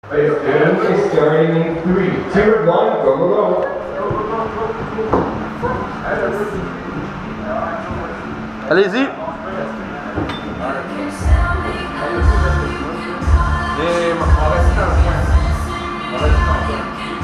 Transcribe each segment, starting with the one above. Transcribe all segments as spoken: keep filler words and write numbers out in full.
And is starting in three, two, one, go, go, go. Allez-y. Et on va rester un point. On va rester un point.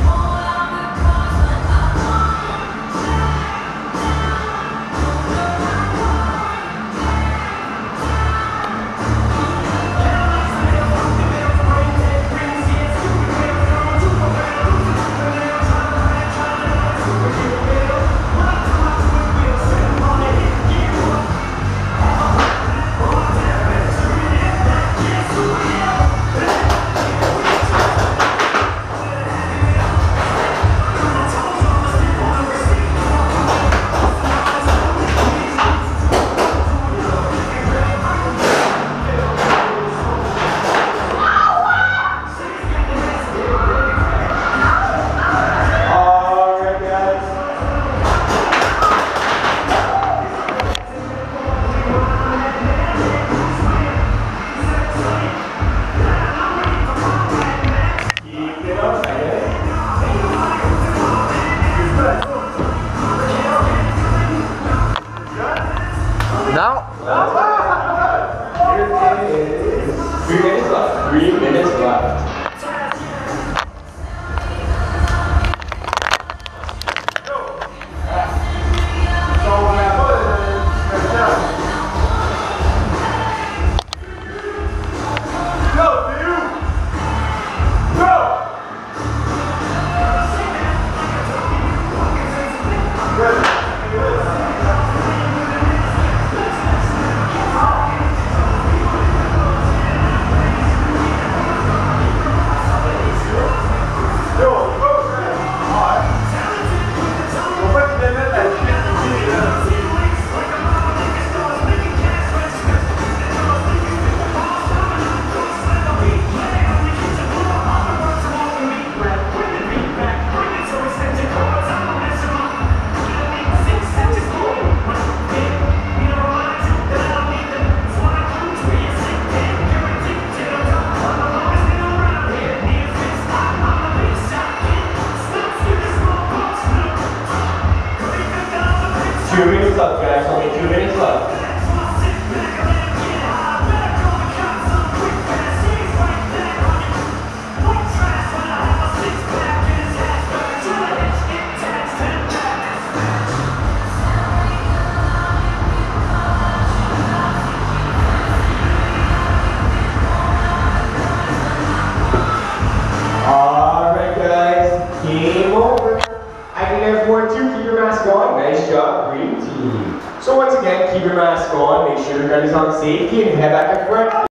Now. Three minutes left. Three minutes left. Two minutes left, guys. Only two minutes left. Alright, guys. Game over. I can have one, two. Keep your mask on. Nice job, green team. So once again, keep your mask on. Make sure your gun is on safety and head back in front.